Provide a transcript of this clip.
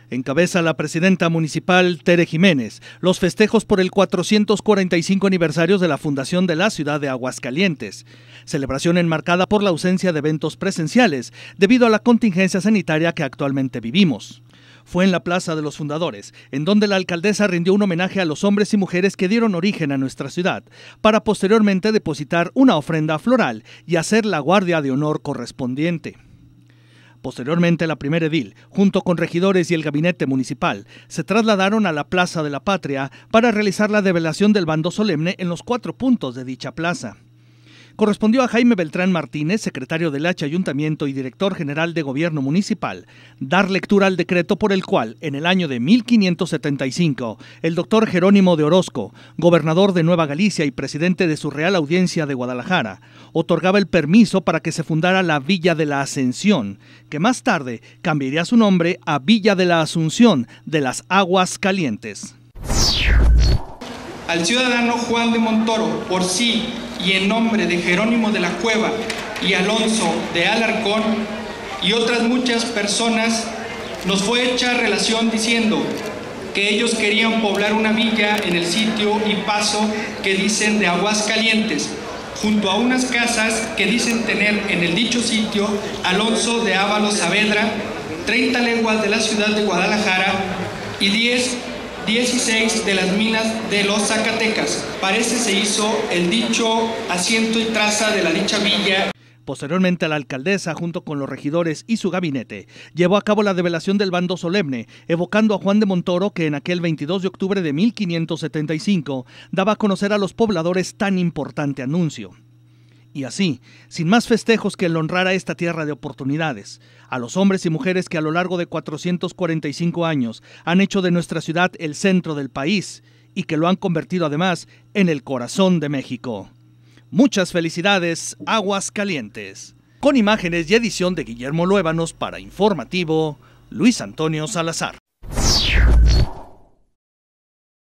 Encabeza la presidenta municipal Tere Jiménez los festejos por el 445 aniversario de la fundación de la ciudad de Aguascalientes, celebración enmarcada por la ausencia de eventos presenciales debido a la contingencia sanitaria que actualmente vivimos. Fue en la Plaza de los Fundadores, en donde la alcaldesa rindió un homenaje a los hombres y mujeres que dieron origen a nuestra ciudad, para posteriormente depositar una ofrenda floral y hacer la guardia de honor correspondiente. Posteriormente, la primera edil, junto con regidores y el gabinete municipal, se trasladaron a la Plaza de la Patria para realizar la develación del bando solemne en los 4 puntos de dicha plaza. Correspondió a Jaime Beltrán Martínez, secretario del Ayuntamiento y director general de Gobierno Municipal, dar lectura al decreto por el cual, en el año de 1575, el doctor Jerónimo de Orozco, gobernador de Nueva Galicia y presidente de su Real Audiencia de Guadalajara, otorgaba el permiso para que se fundara la Villa de la Ascensión, que más tarde cambiaría su nombre a Villa de la Asunción de las Aguascalientes. Al ciudadano Juan de Montoro, por sí y en nombre de Jerónimo de la Cueva y Alonso de Alarcón y otras muchas personas, nos fue hecha relación diciendo que ellos querían poblar una villa en el sitio y paso que dicen de Aguascalientes, junto a unas casas que dicen tener en el dicho sitio Alonso de Ábalos Saavedra, 30 leguas de la ciudad de Guadalajara y 16 de las minas de los Zacatecas. Parece se hizo el dicho asiento y traza de la dicha villa. Posteriormente, la alcaldesa, junto con los regidores y su gabinete, llevó a cabo la develación del bando solemne, evocando a Juan de Montoro, que en aquel 22 de octubre de 1575 daba a conocer a los pobladores tan importante anuncio. Y así, sin más festejos que el honrar a esta tierra de oportunidades, a los hombres y mujeres que a lo largo de 445 años han hecho de nuestra ciudad el centro del país y que lo han convertido además en el corazón de México. Muchas felicidades, Aguascalientes. Con imágenes y edición de Guillermo Luébanos para Informativo, Luis Antonio Salazar.